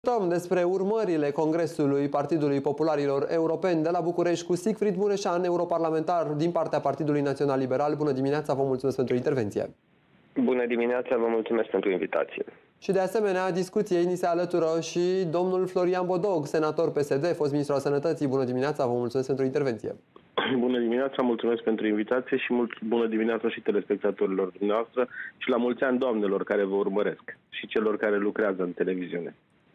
Discutăm despre urmările Congresului Partidului Popularilor Europeni de la București cu Sigfrid Mureșan, europarlamentar din partea Partidului Național Liberal. Bună dimineața, vă mulțumesc pentru intervenție. Bună dimineața, vă mulțumesc pentru invitație. Și de asemenea, discuției ni se alătură și domnul Florian Bodog, senator PSD, fost ministru al Sănătății. Bună dimineața, vă mulțumesc pentru intervenție. Bună dimineața, mulțumesc pentru invitație și bună dimineața și telespectatorilor dumneavoastră și la mulți ani doamnelor care vă urmăresc și celor care lucrează în televiziune.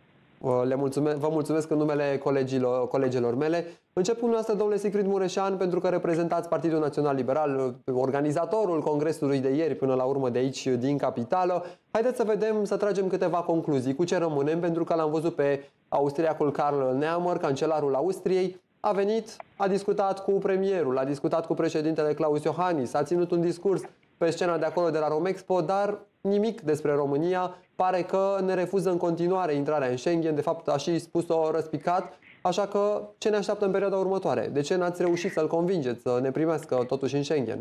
Vă mulțumesc în numele colegilor mele. Încep cu dumneavoastră, domnule Sigfrid Mureșan, pentru că reprezentați Partidul Național Liberal, organizatorul Congresului de ieri, până la urmă de aici, din capitală. Haideți să vedem, să tragem câteva concluzii. Cu ce rămânem? Pentru că l-am văzut pe austriacul Karl Nehammer, cancelarul Austriei. A venit, a discutat cu premierul, a discutat cu președintele Klaus Iohannis, a ținut un discurs pe scena de acolo de la Romexpo, dar nimic despre România. Pare că ne refuză în continuare intrarea în Schengen, de fapt a și spus-o răspicat. Așa că ce ne așteaptă în perioada următoare? De ce n-ați reușit să-l convingeți să ne primească totuși în Schengen?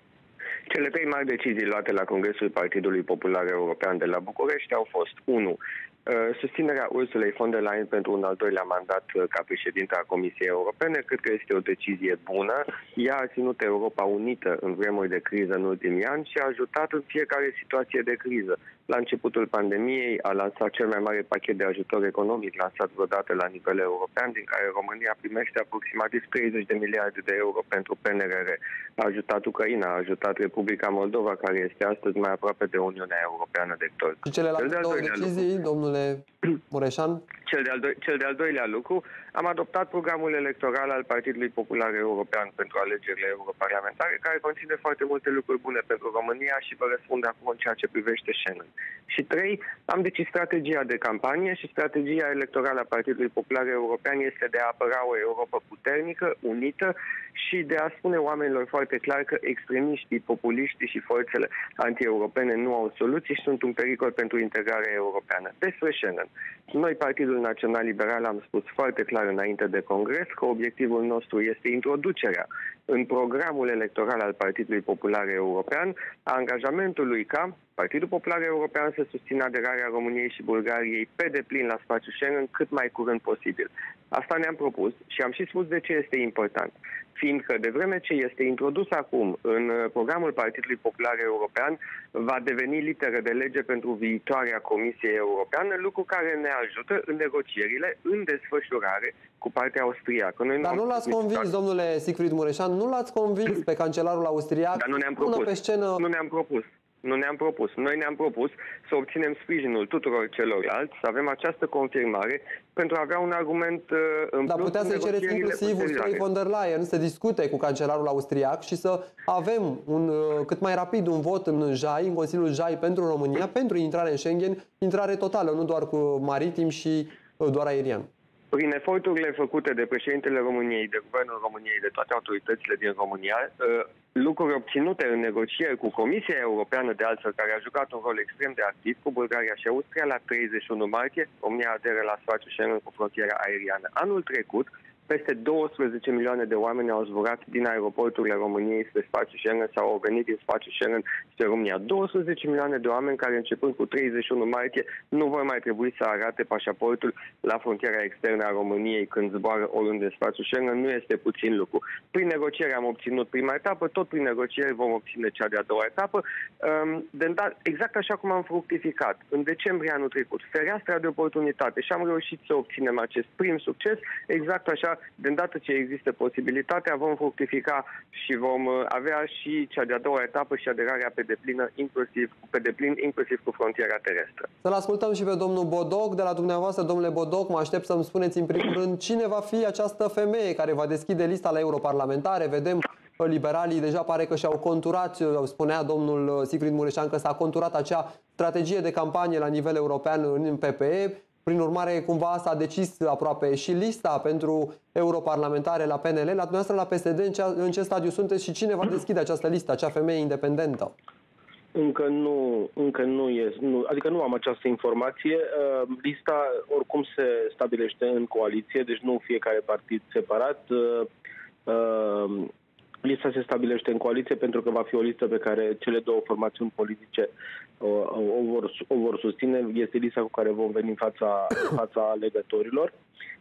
Cele trei mari decizii luate la Congresul Partidului Popular European de la București au fost 1. Susținerea Ursulei von der Leyen pentru un al doilea mandat ca președinte a Comisiei Europene. Cred că este o decizie bună. Ea a ținut Europa unită în vremuri de criză în ultimii ani și a ajutat în fiecare situație de criză. La începutul pandemiei a lansat cel mai mare pachet de ajutor economic lansat vreodată la nivel european, din care România primește aproximativ 30 de miliarde de euro pentru PNRR. A ajutat Ucraina, a ajutat Republica Moldova, care este astăzi mai aproape de Uniunea Europeană de tot. Și celelalte două decizii, domnule Mureșan? Cel de-al doilea lucru, am adoptat programul electoral al Partidului Popular European pentru alegerile europarlamentare, care conține foarte multe lucruri bune pentru România și vă răspund acum în ceea ce privește Schengen. Și 3, am decis strategia de campanie și strategia electorală a Partidului Popular European este de a apăra o Europa puternică, unită și de a spune oamenilor foarte clar că extremiștii, populiștii și forțele anti-europene nu au soluții și sunt un pericol pentru integrarea europeană. Despre Schengen. Noi, Partidul Național Liberal, am spus foarte clar înainte de Congres că obiectivul nostru este introducerea în programul electoral al Partidului Popular European a angajamentului ca Partidul Popular European să susțină aderarea României și Bulgariei pe deplin la spațiul Schengen cât mai curând posibil. Asta ne-am propus și am și spus de ce este important. Fiindcă de vreme ce este introdus acum în programul Partidului Popular European, va deveni literă de lege pentru viitoarea Comisie Europeană, lucru care ne ajută în negocierile în desfășurare cu partea austriacă. Dar nu l-ați convins, domnule Sigfrid Mureșan, nu l-ați convins pe cancelarul austriac? Dar nu ne-am propus. Pe scenă... Nu ne-am propus. Nu ne-am propus. Noi ne-am propus să obținem sprijinul tuturor celorlalți, să avem această confirmare pentru a avea un argument în plus. Dar putea să-i cereți inclusiv Ursulei von der Leyen să discute cu cancelarul austriac și să avem cât mai rapid un vot în JAI, în Consiliul JAI pentru România, pentru intrare în Schengen, intrare totală, nu doar cu maritim și doar aerian. Prin eforturile făcute de președintele României, de Guvernul României, de toate autoritățile din România, lucruri obținute în negocieri cu Comisia Europeană, de altfel, care a jucat un rol extrem de activ cu Bulgaria și Austria, la 31 martie, România aderă la spațiul Schengen cu frontiera aeriană. Anul trecut, peste 12 milioane de oameni au zburat din aeroporturile României spre spațiul Schengen sau au venit din spațiul Schengen spre România. 12 milioane de oameni care, începând cu 31 martie, nu vor mai trebui să arate pașaportul la frontiera externă a României când zboară oriunde în spațiul Schengen. Nu este puțin lucru. Prin negocieri am obținut prima etapă, tot prin negocieri vom obține cea de-a doua etapă. Exact așa cum am fructificat în decembrie anul trecut, fereastra de oportunitate, și am reușit să obținem acest prim succes, exact așa. De îndată ce există posibilitatea, vom fructifica și vom avea și cea de-a doua etapă și aderarea pe deplin, inclusiv cu frontiera terestră. Să-l ascultăm și pe domnul Bodog. De la dumneavoastră, domnule Bodog, mă aștept să-mi spuneți în primul rând cine va fi această femeie care va deschide lista la europarlamentare. Vedem că liberalii deja pare că și-au conturat, spunea domnul Sigfrid Mureșan că s-a conturat acea strategie de campanie la nivel european în PPE. Prin urmare, cumva s-a decis aproape și lista pentru europarlamentare la PNL. La dumneavoastră, la PSD, în ce stadiu sunteți și cine va deschide această listă, acea femeie independentă? Încă nu adică nu am această informație. Lista oricum se stabilește în coaliție, deci nu fiecare partid separat. Lista se stabilește în coaliție pentru că va fi o listă pe care cele două formațiuni politice o vor susține. Este lista cu care vom veni în fața alegătorilor.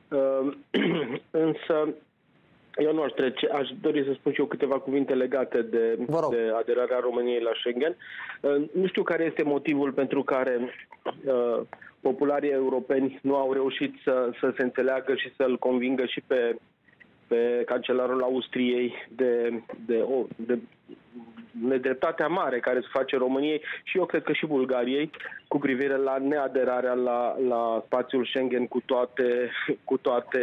Însă eu nu aș trece, aș dori să spun și eu câteva cuvinte legate de aderarea României la Schengen. Nu știu care este motivul pentru care popularii europeni nu au reușit să se înțeleagă și să-l convingă și pe cancelarul Austriei de nedreptatea mare care se face României și eu cred că și Bulgariei cu privire la neaderarea la spațiul Schengen cu toate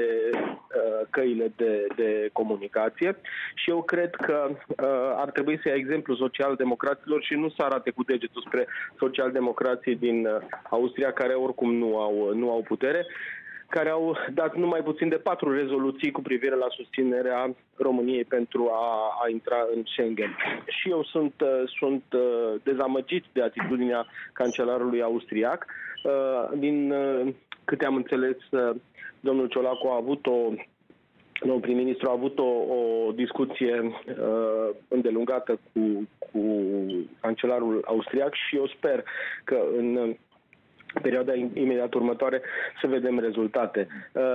căile de comunicație. Și eu cred că ar trebui să ia exemplu social-democraților și nu să arate cu degetul spre social-democrații din Austria, care oricum nu au putere, care au dat numai puțin de 4 rezoluții cu privire la susținerea României pentru a intra în Schengen. Și eu sunt dezamăgit de atitudinea cancelarului austriac. Din câte am înțeles, domnul Ciolacu domnul prim-ministru a avut o discuție îndelungată cu cancelarul austriac și eu sper că în perioada imediat următoare să vedem rezultate.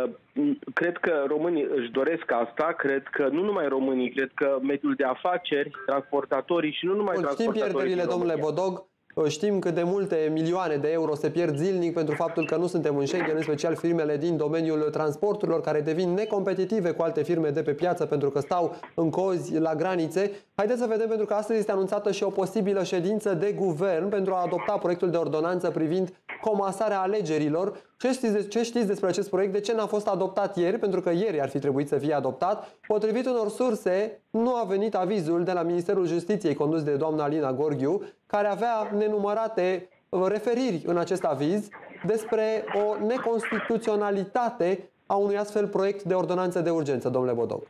Cred că românii își doresc asta, cred că nu numai românii, cred că mediul de afaceri, transportatorii și nu numai transportatorii. Știm pierderile, domnule Bodog, știm cât de multe milioane de euro se pierd zilnic pentru faptul că nu suntem în Schengen, în special firmele din domeniul transporturilor care devin necompetitive cu alte firme de pe piață pentru că stau în cozi la granițe. Haideți să vedem, pentru că astăzi este anunțată și o posibilă ședință de guvern pentru a adopta proiectul de ordonanță privind comasarea alegerilor. Ce știți despre acest proiect? De ce n-a fost adoptat ieri? Pentru că ieri ar fi trebuit să fie adoptat. Potrivit unor surse, nu a venit avizul de la Ministerul Justiției condus de doamna Alina Gorghiu, care avea nenumărate referiri în acest aviz despre o neconstituționalitate a unui astfel proiect de ordonanță de urgență, domnule Bodog.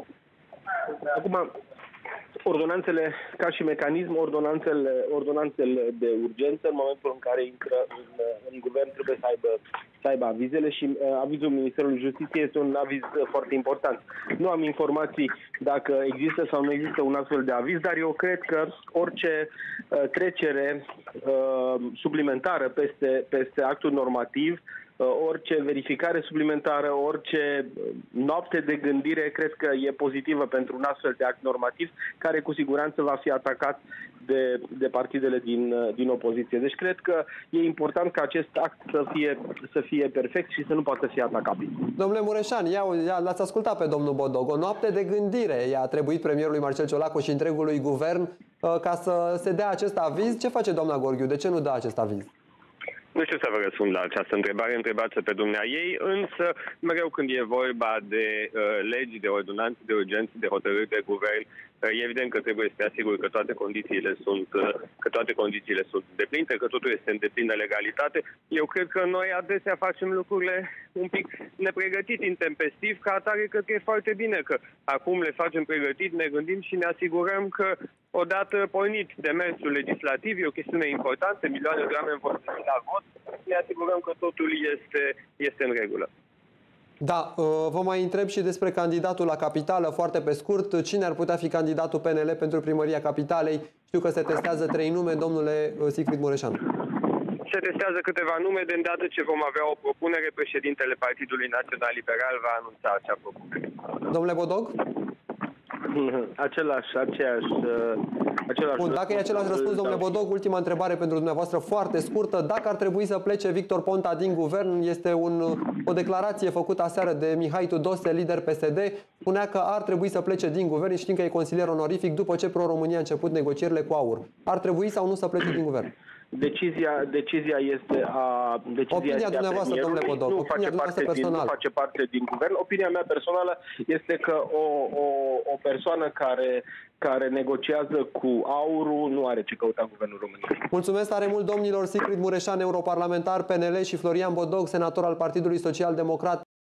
Acum, ordonanțele, ca și mecanism, ordonanțele de urgență, în momentul în care intră în guvern, trebuie să aibă avizele și avizul Ministerului Justiției este un aviz foarte important. Nu am informații dacă există sau nu există un astfel de aviz, dar eu cred că orice trecere suplimentară peste actul normativ, orice verificare suplimentară, orice noapte de gândire, cred că e pozitivă pentru un astfel de act normativ, care cu siguranță va fi atacat de partidele din opoziție. Deci cred că e important ca acest act să fie perfect și să nu poată fi atacabil. Domnule Mureșan, l-ați ascultat pe domnul Bodog. O noapte de gândire i-a trebuit premierului Marcel Ciolacu și întregului guvern ca să se dea acest aviz. Ce face doamna Gorghiu? De ce nu dă acest aviz? Nu știu să vă răspund la această întrebare, întrebați-o pe dumneaei, însă mereu când e vorba de legi, de ordonanțe de urgență, de hotărâri de guvern, e evident că trebuie să te asiguri că toate condițiile sunt îndeplinite, că totul este în deplină legalitate. Eu cred că noi adesea facem lucrurile un pic nepregătit, intempestiv, ca atare cred că e foarte bine că acum le facem pregătit, ne gândim și ne asigurăm că odată pornit demersul legislativ, e o chestiune importantă, milioane de oameni vor veni la vot, ne asigurăm că totul este în regulă. Da, vă mai întreb și despre candidatul la capitală, foarte pe scurt. Cine ar putea fi candidatul PNL pentru primăria capitalei? Știu că se testează 3 nume, domnule Sigrid Mureșan. Se testează câteva nume, de îndată ce vom avea o propunere, președintele Partidului Național Liberal va anunța acea propunere. Domnule Bodog? Același Bun, dacă e același răspuns, domnule Bodog, ultima întrebare pentru dumneavoastră, foarte scurtă. Dacă ar trebui să plece Victor Ponta din guvern, este o declarație făcută aseară de Mihai Tudose, lider PSD, spunea că ar trebui să plece din guvern, știm că e consilier onorific după ce Pro-România a început negocierile cu AUR. Ar trebui sau nu să plece din guvern? Decizia este opinia dumneavoastră, domnule Bodog, nu face parte din guvern. Opinia mea personală este că o persoană care negociază cu AUR-ul nu are ce căuta guvernul României. Mulțumesc tare mult, domnilor Sigrid Mureșan, europarlamentar PNL, și Florian Bodog, senator al Partidului Social Democrat.